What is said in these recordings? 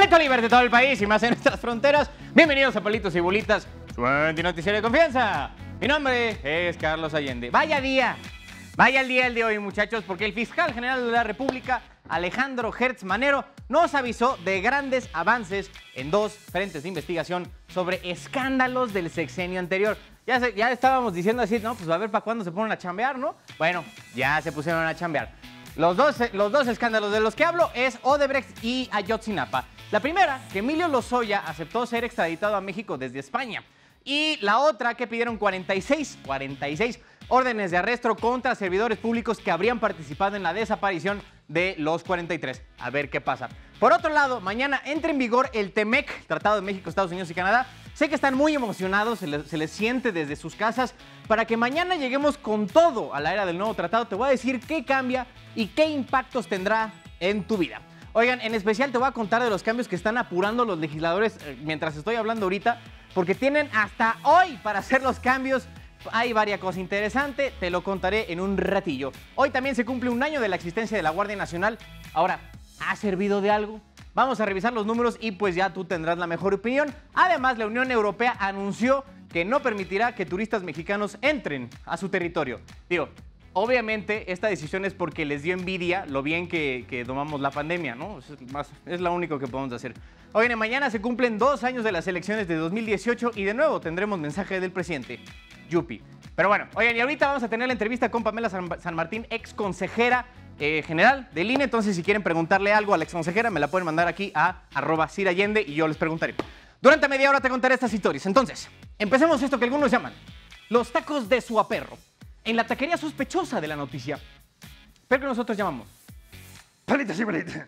Grito libre de todo el país y más en nuestras fronteras. Bienvenidos a Palitos y Bolitas, su noticiero de confianza. Mi nombre es Carlos Allende. Vaya el día el de hoy, muchachos, porque el fiscal general de la República, Alejandro Gertz Manero, nos avisó de grandes avances en dos frentes de investigación sobre escándalos del sexenio anterior. Ya estábamos diciendo así, no, pues a ver para cuándo se ponen a chambear, ¿no? Bueno, ya se pusieron a chambear. Los dos escándalos de los que hablo es Odebrecht y Ayotzinapa. La primera, que Emilio Lozoya aceptó ser extraditado a México desde España. Y la otra, que pidieron 46 órdenes de arresto contra servidores públicos que habrían participado en la desaparición de los 43. A ver qué pasa. Por otro lado, mañana entra en vigor el TEMEC, Tratado de México, Estados Unidos y Canadá. Sé que están muy emocionados, se les siente desde sus casas. Para que mañana lleguemos con todo a la era del nuevo tratado, te voy a decir qué cambia y qué impactos tendrá en tu vida. Oigan, en especial te voy a contar de los cambios que están apurando los legisladores mientras estoy hablando ahorita, porque tienen hasta hoy para hacer los cambios. Hay varias cosas interesantes, te lo contaré en un ratillo. Hoy también se cumple un año de la existencia de la Guardia Nacional. Ahora, ¿ha servido de algo? Vamos a revisar los números y pues ya tú tendrás la mejor opinión. Además, la Unión Europea anunció que no permitirá que turistas mexicanos entren a su territorio. Digo, obviamente esta decisión es porque les dio envidia lo bien que domamos la pandemia, ¿no? Es lo único que podemos hacer. Oigan, mañana se cumplen 2 años de las elecciones de 2018 y de nuevo tendremos mensaje del presidente. Yupi. Pero bueno, oigan, y ahorita vamos a tener la entrevista con Pamela San Martín, ex consejera general del INE. Entonces, si quieren preguntarle algo a la ex consejera, me la pueden mandar aquí a @sirallende y yo les preguntaré. Durante media hora te contaré estas historias. Entonces, empecemos esto que algunos llaman los tacos de suaperro, en la taquería sospechosa de la noticia, pero que nosotros llamamos palitas y bolitas.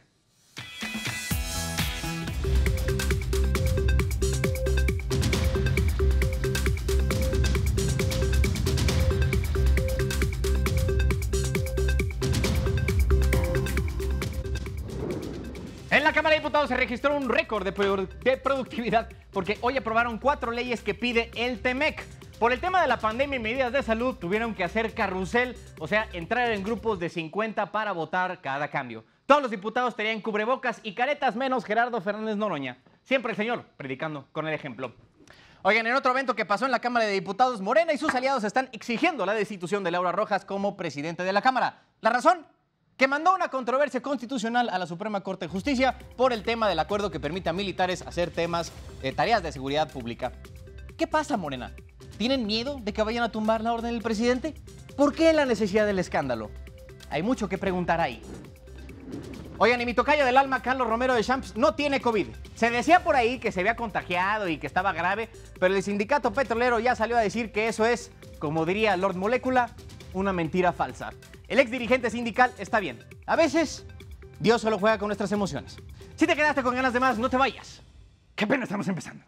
En la Cámara de Diputados se registró un récord de productividad porque hoy aprobaron 4 leyes que pide el TEMEC. Por el tema de la pandemia y medidas de salud tuvieron que hacer carrusel, o sea, entrar en grupos de 50 para votar cada cambio. Todos los diputados tenían cubrebocas y caretas menos Gerardo Fernández Noroña. Siempre el señor predicando con el ejemplo. Oigan, en otro evento que pasó en la Cámara de Diputados, Morena y sus aliados están exigiendo la destitución de Laura Rojas como presidente de la Cámara. ¿La razón? Que mandó una controversia constitucional a la Suprema Corte de Justicia por el tema del acuerdo que permite a militares hacer tareas de seguridad pública. ¿Qué pasa, Morena? ¿Tienen miedo de que vayan a tumbar la orden del presidente? ¿Por qué la necesidad del escándalo? Hay mucho que preguntar ahí. Oigan, y mi tocayo del alma, Carlos Romero de Champs, no tiene COVID. Se decía por ahí que se había contagiado y que estaba grave, pero el sindicato petrolero ya salió a decir que eso es, como diría Lord Molécula, una mentira falsa. El ex dirigente sindical está bien. A veces, Dios solo juega con nuestras emociones. Si te quedaste con ganas de más, no te vayas. Qué pena, estamos empezando.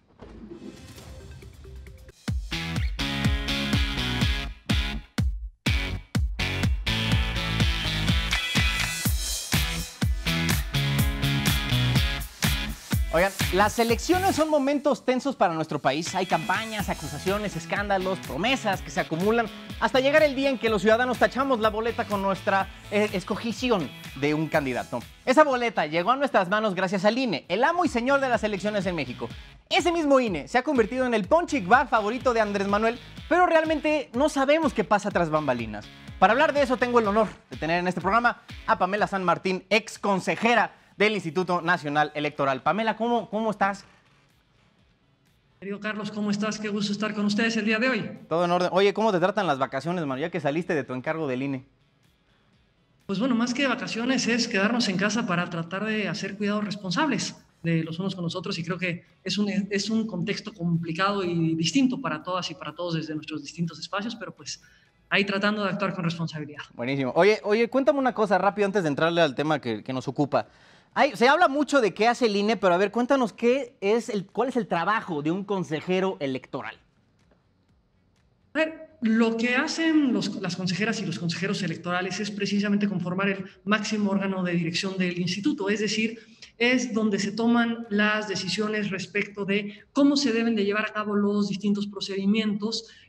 Oigan, las elecciones son momentos tensos para nuestro país. Hay campañas, acusaciones, escándalos, promesas que se acumulan hasta llegar el día en que los ciudadanos tachamos la boleta con nuestra escogición de un candidato. Esa boleta llegó a nuestras manos gracias al INE, el amo y señor de las elecciones en México. Ese mismo INE se ha convertido en el punching bag favorito de Andrés Manuel, pero realmente no sabemos qué pasa tras bambalinas. Para hablar de eso tengo el honor de tener en este programa a Pamela San Martín, ex consejera del Instituto Nacional Electoral. Pamela, ¿cómo estás? Querido Carlos, ¿cómo estás? Qué gusto estar con ustedes el día de hoy. Todo en orden. Oye, ¿cómo te tratan las vacaciones, mano? Ya que saliste de tu encargo del INE. Pues bueno, más que vacaciones es quedarnos en casa para tratar de hacer cuidados responsables de los unos con los otros, y creo que es un contexto complicado y distinto para todas y para todos desde nuestros distintos espacios, pero pues ahí tratando de actuar con responsabilidad. Buenísimo. Oye, cuéntame una cosa rápido antes de entrarle al tema que nos ocupa. Se habla mucho de qué hace el INE, pero a ver, cuéntanos cuál es el trabajo de un consejero electoral. A ver, lo que hacen las consejeras y los consejeros electorales es precisamente conformar el máximo órgano de dirección del instituto, es decir, es donde se toman las decisiones respecto de cómo se deben de llevar a cabo los distintos procedimientos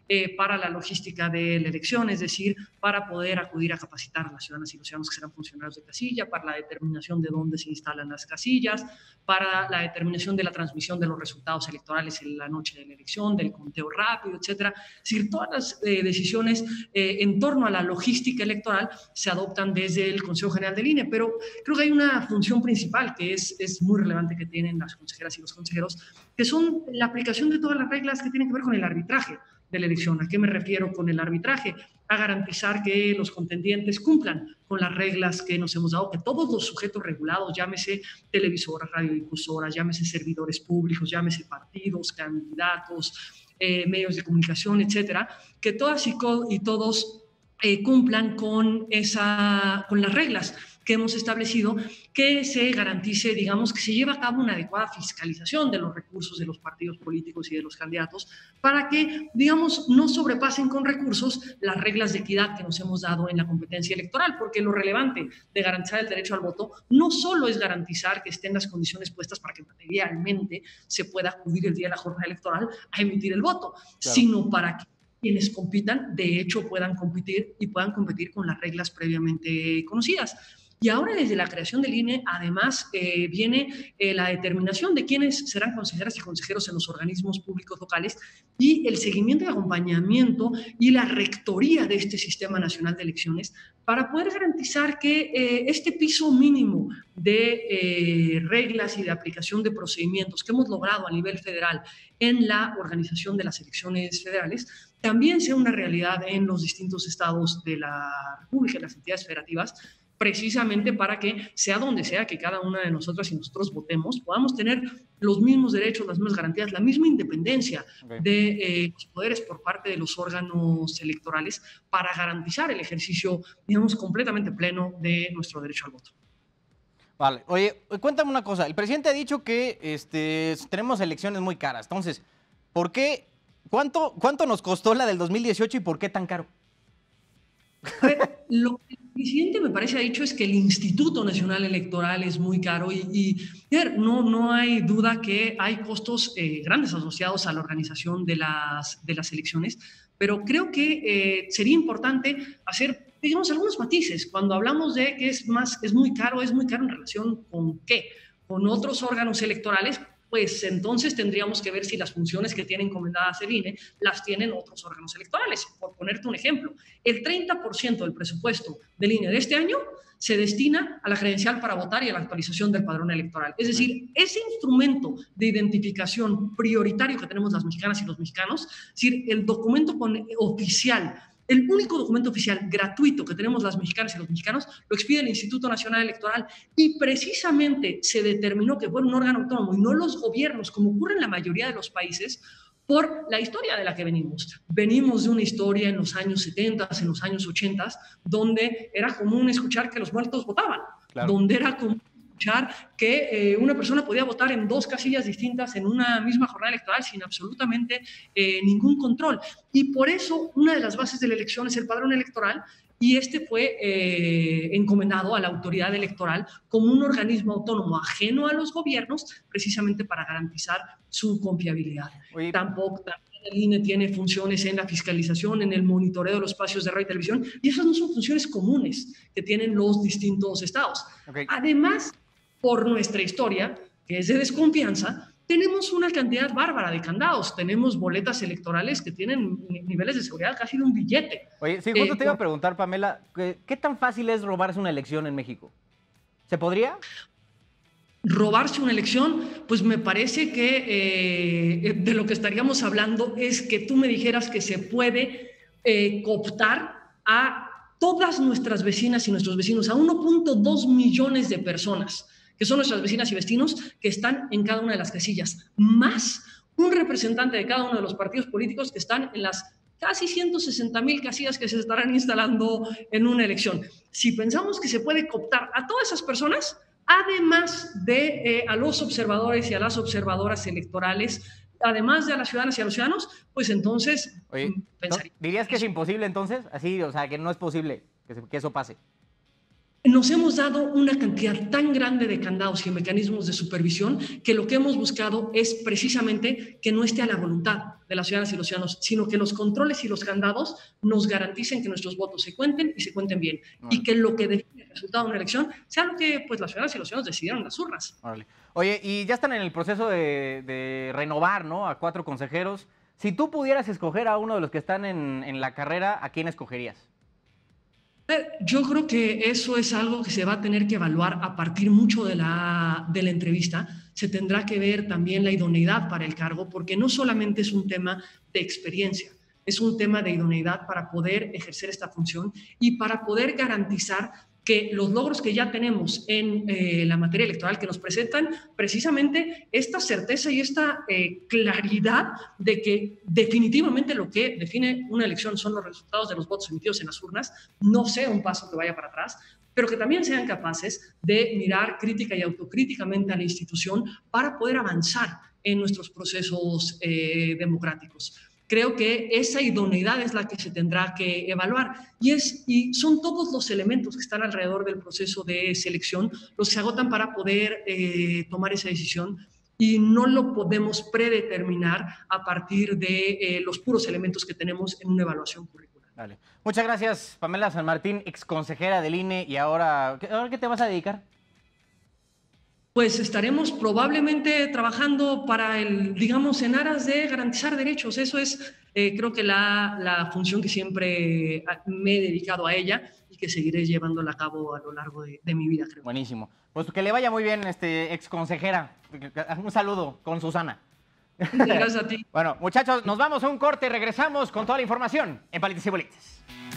para la logística de la elección, es decir, para poder acudir a capacitar a las ciudadanas y los ciudadanos que serán funcionarios de casilla, para la determinación de dónde se instalan las casillas, para la determinación de la transmisión de los resultados electorales en la noche de la elección, del conteo rápido, etcétera. Es decir, todas las decisiones en torno a la logística electoral se adoptan desde el Consejo General del INE, pero creo que hay una función principal que es muy relevante que tienen las consejeras y los consejeros, que son la aplicación de todas las reglas que tienen que ver con el arbitraje de la elección. ¿A qué me refiero con el arbitraje? A garantizar que los contendientes cumplan con las reglas que nos hemos dado, que todos los sujetos regulados, llámese televisoras, radiodifusoras, llámese servidores públicos, llámese partidos, candidatos, medios de comunicación, etcétera, que todas y todos cumplan con las reglas que hemos establecido, que se garantice, digamos, que se lleve a cabo una adecuada fiscalización de los recursos de los partidos políticos y de los candidatos para que, digamos, no sobrepasen con recursos las reglas de equidad que nos hemos dado en la competencia electoral, porque lo relevante de garantizar el derecho al voto no solo es garantizar que estén las condiciones puestas para que materialmente se pueda acudir el día de la jornada electoral a emitir el voto, claro, sino para que quienes compitan, de hecho, puedan competir y puedan competir con las reglas previamente conocidas. Y ahora desde la creación del INE, además, viene la determinación de quiénes serán consejeras y consejeros en los organismos públicos locales y el seguimiento y acompañamiento y la rectoría de este Sistema Nacional de Elecciones para poder garantizar que este piso mínimo de reglas y de aplicación de procedimientos que hemos logrado a nivel federal en la organización de las elecciones federales también sea una realidad en los distintos estados de la República, en las entidades federativas, precisamente para que, sea donde sea que cada una de nosotras y nosotros votemos, podamos tener los mismos derechos, las mismas garantías, la misma independencia de los poderes por parte de los órganos electorales para garantizar el ejercicio, digamos, completamente pleno de nuestro derecho al voto. Vale. Oye, cuéntame una cosa. El presidente ha dicho que tenemos elecciones muy caras. Entonces, ¿por qué? ¿Cuánto nos costó la del 2018 y por qué tan caro? A ver, lo que el presidente me parece ha dicho es que el Instituto Nacional Electoral es muy caro y no hay duda que hay costos grandes asociados a la organización de las elecciones, pero creo que sería importante hacer, digamos, algunos matices. Cuando hablamos de que es muy caro en relación con ¿qué? Con otros órganos electorales, pues entonces tendríamos que ver si las funciones que tiene encomendadas el INE las tienen otros órganos electorales. Por ponerte un ejemplo, el 30% del presupuesto del INE de este año se destina a la credencial para votar y a la actualización del padrón electoral. Es decir, ese instrumento de identificación prioritario que tenemos las mexicanas y los mexicanos, es decir, el documento oficial, el único documento oficial gratuito que tenemos las mexicanas y los mexicanos, lo expide el Instituto Nacional Electoral y precisamente se determinó que fuera un órgano autónomo y no los gobiernos, como ocurre en la mayoría de los países, por la historia de la que venimos. Venimos de una historia en los años 70, en los años 80, donde era común escuchar que los muertos votaban, claro, donde era común escuchar que una persona podía votar en 2 casillas distintas en una misma jornada electoral sin absolutamente ningún control. Y por eso una de las bases de la elección es el padrón electoral y este fue encomendado a la autoridad electoral como un organismo autónomo ajeno a los gobiernos precisamente para garantizar su confiabilidad. Oye, también el INE tiene funciones en la fiscalización, en el monitoreo de los espacios de radio y televisión y esas no son funciones comunes que tienen los distintos estados. Además, por nuestra historia, que es de desconfianza, tenemos una cantidad bárbara de candados. Tenemos boletas electorales que tienen niveles de seguridad casi de un billete. Oye, sí, justo te iba a preguntar, Pamela, ¿qué tan fácil es robarse una elección en México? ¿Se podría? Robarse una elección, pues me parece que de lo que estaríamos hablando es que tú me dijeras que se puede cooptar a todas nuestras vecinas y nuestros vecinos, a 1.2 millones de personas, que son nuestras vecinas y vecinos que están en cada una de las casillas, más un representante de cada uno de los partidos políticos que están en las casi 160,000 casillas que se estarán instalando en una elección. Si pensamos que se puede cooptar a todas esas personas, además de a los observadores y a las observadoras electorales, además de a las ciudadanas y a los ciudadanos, pues entonces pensaría. ¿Dirías que es imposible entonces? Así, o sea, que no es posible que eso pase. nos hemos dado una cantidad tan grande de candados y mecanismos de supervisión que lo que hemos buscado es precisamente que no esté a la voluntad de las ciudadanas y los ciudadanos, sino que los controles y los candados nos garanticen que nuestros votos se cuenten y se cuenten bien. Y que lo que define el resultado de una elección sea lo que pues, las ciudadanas y los ciudadanos decidieron en las urnas. Vale. Oye, y ya están en el proceso de renovar, ¿no? A 4 consejeros. Si tú pudieras escoger a uno de los que están en la carrera, ¿a quién escogerías? Yo creo que eso es algo que se va a tener que evaluar a partir mucho de la entrevista. Se tendrá que ver también la idoneidad para el cargo, porque no solamente es un tema de experiencia, es un tema de idoneidad para poder ejercer esta función y para poder garantizar que los logros que ya tenemos en la materia electoral que nos presentan, precisamente esta certeza y esta claridad de que definitivamente lo que define una elección son los resultados de los votos emitidos en las urnas, no sea un paso que vaya para atrás, pero que también sean capaces de mirar crítica y autocríticamente a la institución para poder avanzar en nuestros procesos democráticos. Creo que esa idoneidad es la que se tendrá que evaluar y son todos los elementos que están alrededor del proceso de selección los que se agotan para poder tomar esa decisión y no lo podemos predeterminar a partir de los puros elementos que tenemos en una evaluación curricular. Dale. Muchas gracias, Pamela San Martín, exconsejera del INE, y ¿ahora qué te vas a dedicar? Pues estaremos probablemente trabajando para digamos, en aras de garantizar derechos. Eso es, creo que la función que siempre me he dedicado a ella y que seguiré llevándola a cabo a lo largo de mi vida, creo. Buenísimo. Pues que le vaya muy bien, exconsejera. Un saludo con Susana. Gracias a ti. Bueno, muchachos, nos vamos a un corte y regresamos con toda la información en Palitos y Bolitas.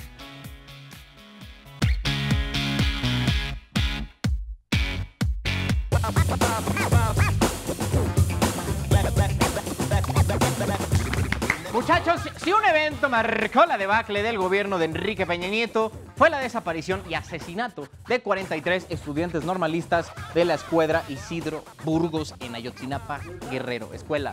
Muchachos, si un evento marcó la debacle del gobierno de Enrique Peña Nieto, fue la desaparición y asesinato de 43 estudiantes normalistas de la escuela Isidro Burgos en Ayotzinapa, Guerrero. Escuela.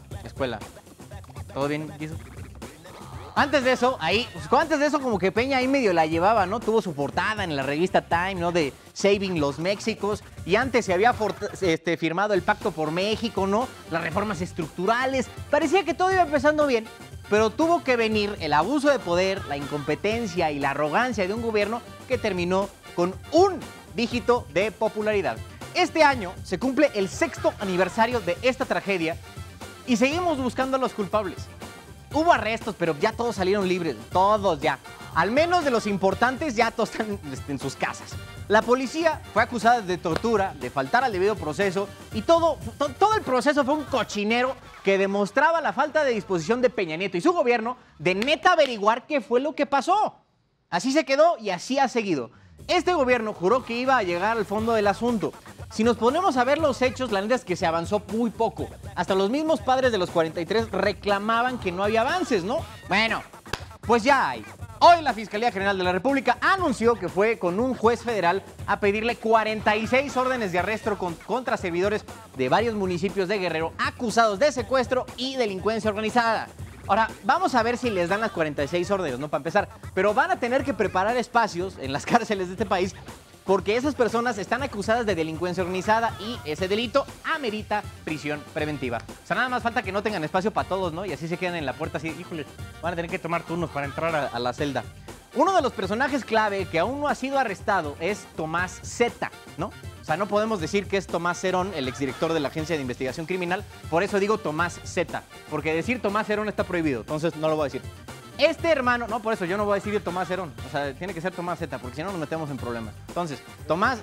¿Todo bien, Jesus? Antes de eso, como que Peña ahí medio la llevaba, ¿no? Tuvo su portada en la revista Time, ¿no? De Saving los Méxicos. Y antes se había firmado el Pacto por México, ¿no? Las reformas estructurales. Parecía que todo iba empezando bien. Pero tuvo que venir el abuso de poder, la incompetencia y la arrogancia de un gobierno que terminó con un dígito de popularidad. Este año se cumple el 6º aniversario de esta tragedia y seguimos buscando a los culpables. Hubo arrestos, pero ya todos salieron libres, todos ya. Al menos de los importantes ya todos están en sus casas. La policía fue acusada de tortura, de faltar al debido proceso y todo el proceso fue un cochinero que demostraba la falta de disposición de Peña Nieto y su gobierno de neta averiguar qué fue lo que pasó. Así se quedó y así ha seguido. Este gobierno juró que iba a llegar al fondo del asunto. Si nos ponemos a ver los hechos, la neta es que se avanzó muy poco. Hasta los mismos padres de los 43 reclamaban que no había avances, ¿no? Bueno, pues ya hay. Hoy la Fiscalía General de la República anunció que fue con un juez federal a pedirle 46 órdenes de arresto contra servidores de varios municipios de Guerrero acusados de secuestro y delincuencia organizada. Ahora, vamos a ver si les dan las 46 órdenes, ¿no? Para empezar. Pero van a tener que preparar espacios en las cárceles de este país porque esas personas están acusadas de delincuencia organizada y ese delito amerita prisión preventiva. O sea, nada más falta que no tengan espacio para todos, ¿no? Y así se quedan en la puerta así, híjole, van a tener que tomar turnos para entrar a la celda. Uno de los personajes clave que aún no ha sido arrestado es Tomás Zeta, ¿no? O sea, no podemos decir que es Tomás Herón, el exdirector de la Agencia de Investigación Criminal, por eso digo Tomás Zeta, porque decir Tomás Herón está prohibido, entonces no lo voy a decir. Este hermano, no, por eso yo no voy a decir Tomás Herón, o sea, tiene que ser Tomás Zeta, porque si no nos metemos en problemas. Entonces, Tomás,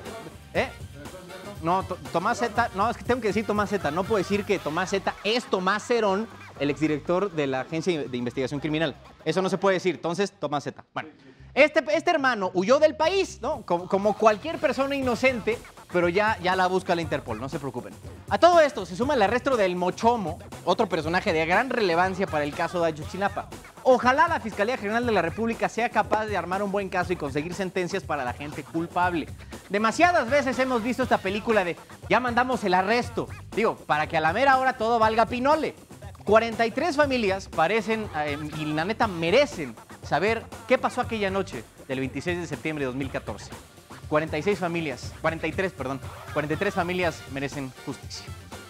no, Tomás Zeta, no, es que tengo que decir Tomás Zeta, no puedo decir que Tomás Zeta es Tomás Herón, el exdirector de la Agencia de Investigación Criminal. Eso no se puede decir, entonces Tomás Zeta. Bueno, este hermano huyó del país, ¿no? Como cualquier persona inocente, pero ya la busca la Interpol, no se preocupen. A todo esto se suma el arresto del Mochomo, otro personaje de gran relevancia para el caso de Ayotzinapa. Ojalá la Fiscalía General de la República sea capaz de armar un buen caso y conseguir sentencias para la gente culpable. Demasiadas veces hemos visto esta película de ya mandamos el arresto, digo, para que a la mera hora todo valga pinole. 43 familias parecen, y la neta merecen saber qué pasó aquella noche del 26 de septiembre de 2014. 46 familias, 43, perdón, 43 familias merecen justicia.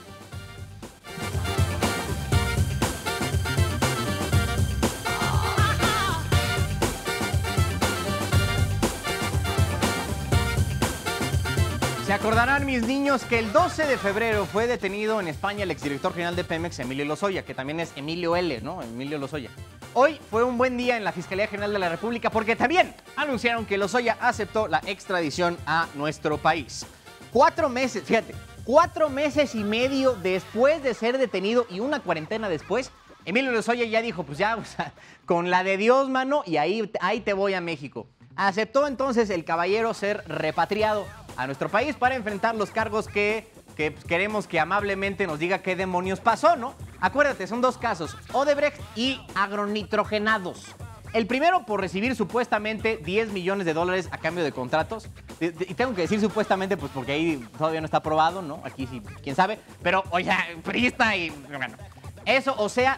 Se acordarán mis niños que el 12 de febrero fue detenido en España el exdirector general de Pemex, Emilio Lozoya, que también es Emilio L., ¿no? Emilio Lozoya. Hoy fue un buen día en la Fiscalía General de la República porque también anunciaron que Lozoya aceptó la extradición a nuestro país. 4 meses, fíjate, 4 meses y medio después de ser detenido y una cuarentena después, Emilio Lozoya ya dijo, pues ya, o sea, con la de Dios, mano, y ahí te voy a México. Aceptó entonces el caballero ser repatriado a nuestro país para enfrentar los cargos que queremos que amablemente nos diga qué demonios pasó, ¿no? Acuérdate, son 2 casos, Odebrecht y agronitrogenados. El primero por recibir supuestamente 10 millones de dólares a cambio de contratos. Y tengo que decir supuestamente, pues porque ahí todavía no está aprobado, ¿no? Aquí sí, quién sabe. Pero, oye, priista y... bueno, eso, o sea,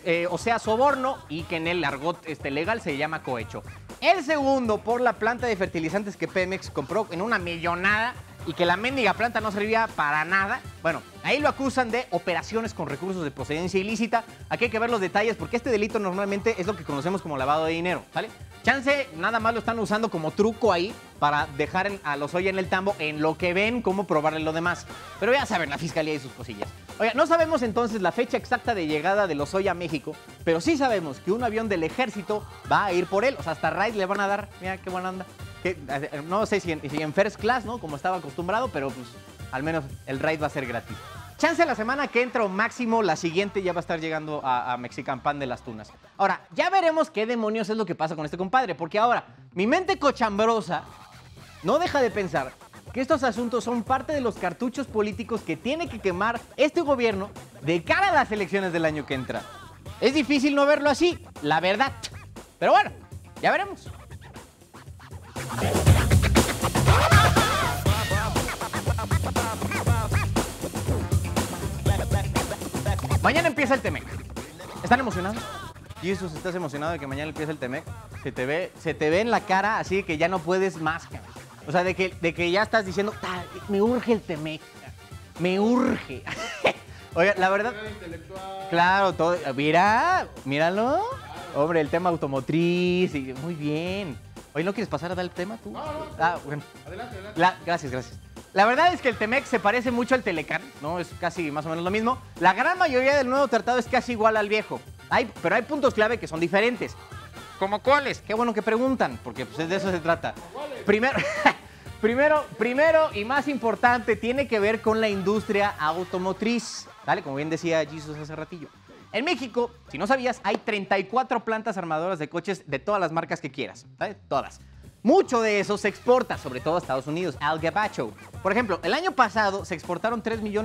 soborno y que en el argot legal se llama cohecho. El segundo por la planta de fertilizantes que Pemex compró en una millonada y que la mendiga planta no servía para nada. Bueno, ahí lo acusan de operaciones con recursos de procedencia ilícita. Aquí hay que ver los detalles porque este delito normalmente es lo que conocemos como lavado de dinero, ¿vale? Chance, nada más lo están usando como truco ahí para dejar a Lozoya en el tambo en lo que ven cómo probarle lo demás. Pero ya saben, la fiscalía y sus cosillas. Oiga, no sabemos entonces la fecha exacta de llegada de Lozoya a México, pero sí sabemos que un avión del ejército va a ir por él. O sea, hasta ride le van a dar. Mira qué buena onda. No sé si en first class, ¿no? Como estaba acostumbrado, pero pues al menos el ride va a ser gratis. Chance la semana que entra o máximo la siguiente ya va a estar llegando a Mexican Pan de las Tunas. Ahora, ya veremos qué demonios es lo que pasa con este compadre, porque ahora mi mente cochambrosa no deja de pensar que estos asuntos son parte de los cartuchos políticos que tiene que quemar este gobierno de cara a las elecciones del año que entra. Es difícil no verlo así, la verdad. Pero bueno, ya veremos. Mañana empieza el Temec. ¿Están emocionados? Jesús, ¿estás emocionado de que mañana empiece el Temec? Se te ve en la cara así que ya no puedes más, cabrón. O sea, de que ya estás diciendo, me urge el Temec, me urge. Oye, la verdad, claro, todo, míralo. Hombre, el tema automotriz, muy bien. Oye, ¿no quieres pasar a dar el tema tú? No. Bueno. Adelante. Gracias. La verdad es que el Temec se parece mucho al Telecán, ¿no? Es casi más o menos lo mismo. La gran mayoría del nuevo tratado es casi igual al viejo. Pero hay puntos clave que son diferentes. ¿Cómo cuáles? Qué bueno que preguntan, porque pues, de eso se trata. Primero y más importante, tiene que ver con la industria automotriz, ¿vale? Como bien decía Jesús hace ratillo. En México, si no sabías, hay 34 plantas armadoras de coches de todas las marcas que quieras, ¿vale? Todas. Mucho de eso se exporta, sobre todo a Estados Unidos, al gabacho. Por ejemplo, el año pasado se exportaron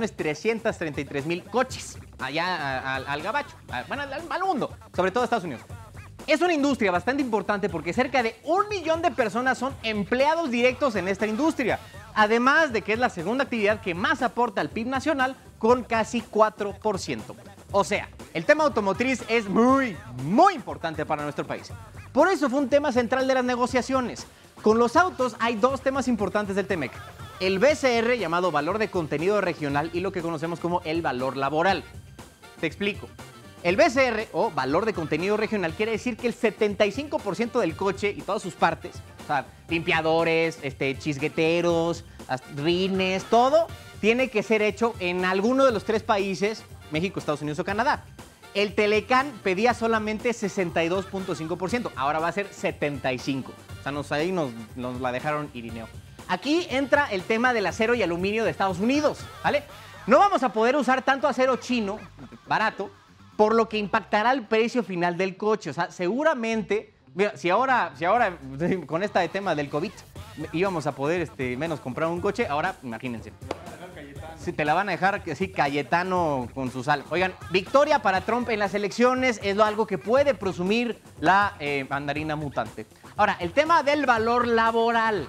3.333.000 coches allá al gabacho, al mundo, sobre todo a Estados Unidos. Es una industria bastante importante porque cerca de 1 millón de personas son empleados directos en esta industria. Además de que es la segunda actividad que más aporta al PIB nacional con casi 4%. O sea, el tema automotriz es muy importante para nuestro país. Por eso fue un tema central de las negociaciones. Con los autos hay 2 temas importantes del Temec. El BCR, llamado valor de contenido regional, y lo que conocemos como el valor laboral. Te explico. El BCR, o valor de contenido regional, quiere decir que el 75% del coche y todas sus partes, o sea, limpiadores, chisgueteros, rines, todo, tiene que ser hecho en alguno de los 3 países, México, Estados Unidos o Canadá. El Telecán pedía solamente 62.5%, ahora va a ser 75%. O sea, ahí nos la dejaron irineo. Aquí entra el tema del acero y aluminio de Estados Unidos, ¿vale? No vamos a poder usar tanto acero chino, barato, por lo que impactará el precio final del coche. O sea, seguramente, mira, si ahora con este tema del COVID íbamos a poder menos comprar un coche, ahora imagínense. Si te la van a dejar así Cayetano con su sal. Oigan, victoria para Trump en las elecciones es algo que puede presumir la mandarina mutante. Ahora, el tema del valor laboral.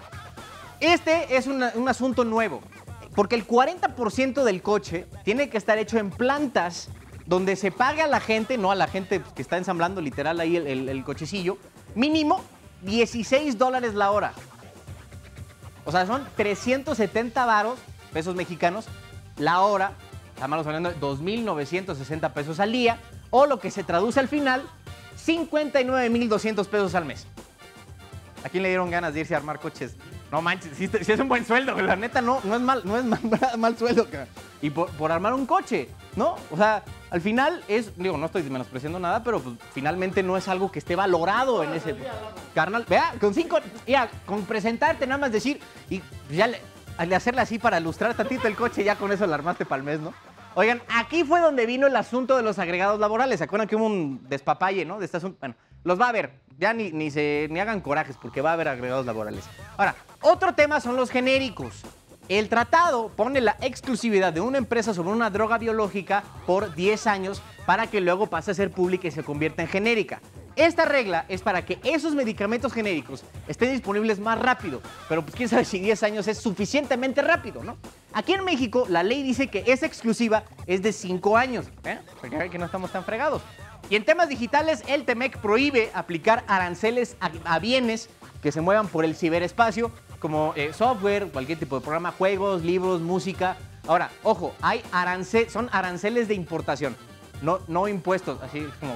Este es un asunto nuevo, porque el 40% del coche tiene que estar hecho en plantas donde se paga a la gente, no a la gente que está ensamblando literal ahí el cochecillo, mínimo $16 la hora. O sea, son 370 varos, pesos mexicanos, la hora. Estamos hablando de 2,960 pesos al día. O lo que se traduce al final, 59,200 pesos al mes. ¿A quién le dieron ganas de irse a armar coches? No manches, si es un buen sueldo, la neta no es mal sueldo, cara. Y por armar un coche, ¿no? O sea, al final digo, no estoy menospreciando nada, pero pues, finalmente no es algo que esté valorado en ese... Carnal, vea, con presentarte nada más decir, y ya al hacerle así para ilustrar tantito el coche, ya con eso lo armaste para el mes, ¿no? Oigan, aquí fue donde vino el asunto de los agregados laborales. ¿Se acuerdan que hubo un despapalle, no? De este asunto. Bueno, los va a haber. Ya ni hagan corajes porque va a haber agregados laborales. Ahora, otro tema son los genéricos. El tratado pone la exclusividad de una empresa sobre una droga biológica por 10 años para que luego pase a ser pública y se convierta en genérica. Esta regla es para que esos medicamentos genéricos estén disponibles más rápido, pero pues quién sabe si 10 años es suficientemente rápido, ¿no? Aquí en México la ley dice que esa exclusiva es de 5 años, porque que no estamos tan fregados. Y en temas digitales, el TEMEC prohíbe aplicar aranceles a bienes que se muevan por el ciberespacio, como software, cualquier tipo de programa, juegos, libros, música. Ahora, ojo, son aranceles de importación, no impuestos, así como...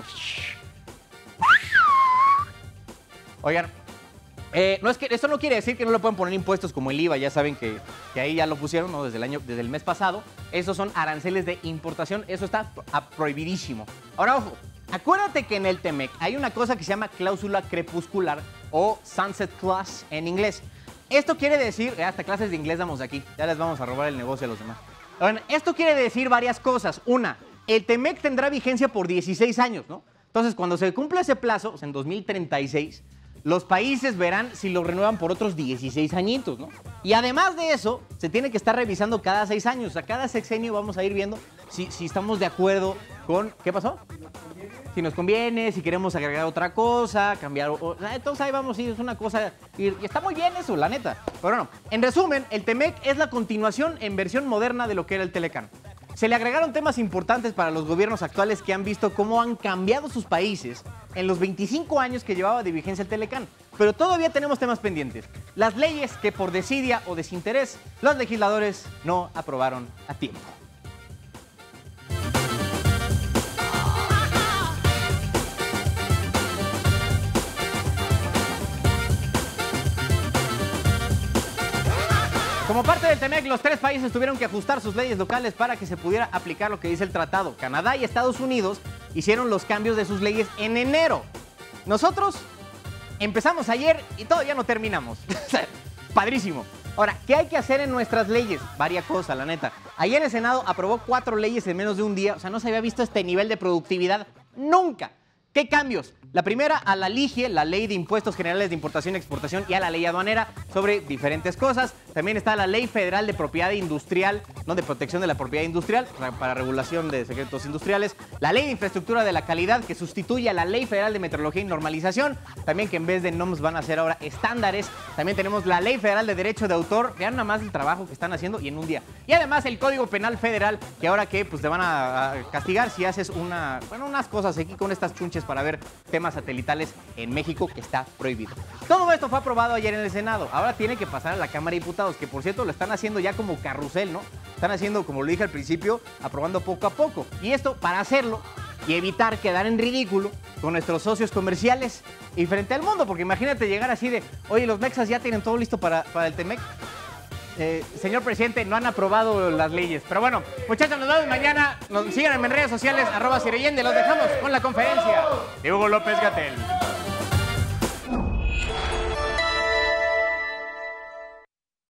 Oigan, esto no quiere decir que no le pueden poner impuestos como el IVA, ya saben que ahí ya lo pusieron, ¿no? Desde el mes pasado. Esos son aranceles de importación, eso está prohibidísimo. Ahora, ojo, acuérdate que en el TEMEC hay una cosa que se llama cláusula crepuscular o sunset clause en inglés. Esto quiere decir, hasta clases de inglés damos aquí, ya les vamos a robar el negocio a los demás. Bueno, esto quiere decir varias cosas. Una, el TEMEC tendrá vigencia por 16 años, ¿no? Entonces, cuando se cumpla ese plazo, o sea, en 2036, los países verán si lo renuevan por otros 16 añitos, ¿no? Y además de eso, se tiene que estar revisando cada 6 años. O sea, cada sexenio vamos a ir viendo si estamos de acuerdo con... ¿Qué pasó? Si nos conviene, si queremos agregar otra cosa, cambiar... entonces ahí vamos, sí, es una cosa... Y está muy bien eso, la neta. Pero no, en resumen, el TEMEC es la continuación en versión moderna de lo que era el Telecán. Se le agregaron temas importantes para los gobiernos actuales que han visto cómo han cambiado sus países en los 25 años que llevaba de vigencia el Telecán. Pero todavía tenemos temas pendientes. Las leyes que por desidia o desinterés los legisladores no aprobaron a tiempo. Como parte del TEMEC, los 3 países tuvieron que ajustar sus leyes locales para que se pudiera aplicar lo que dice el tratado. Canadá y Estados Unidos hicieron los cambios de sus leyes en enero. Nosotros empezamos ayer y todavía no terminamos. Padrísimo. Ahora, ¿qué hay que hacer en nuestras leyes? Varias cosas, la neta. Ayer el Senado aprobó 4 leyes en menos de un día. O sea, no se había visto este nivel de productividad nunca. ¿Qué cambios? La primera, a la LIGE, la Ley de Impuestos Generales de Importación y Exportación, y a la Ley Aduanera sobre diferentes cosas. También está la Ley Federal de Propiedad Industrial, no de protección de la propiedad industrial, para regulación de secretos industriales. La Ley de Infraestructura de la Calidad, que sustituye a la Ley Federal de Metrología y Normalización. También que en vez de NOMS van a ser ahora estándares. También tenemos la Ley Federal de Derecho de Autor. Vean nada más el trabajo que están haciendo y en un día. Y además el Código Penal Federal, que ahora que pues te van a castigar si haces unas cosas aquí con estas chunches para ver temas satelitales en México, que está prohibido. Todo esto fue aprobado ayer en el Senado. Ahora tiene que pasar a la Cámara de Diputados, que por cierto lo están haciendo ya como carrusel, ¿no? Están haciendo, como lo dije al principio, aprobando poco a poco. Y esto para hacerlo y evitar quedar en ridículo con nuestros socios comerciales y frente al mundo, porque imagínate llegar así de, oye, los mexas ya tienen todo listo para el TEMEC. Señor presidente, no han aprobado las leyes. Pero bueno, muchachos, nos vemos mañana. Síganme en redes sociales, @Ciro Allende. Los dejamos con la conferencia de Hugo López-Gatell.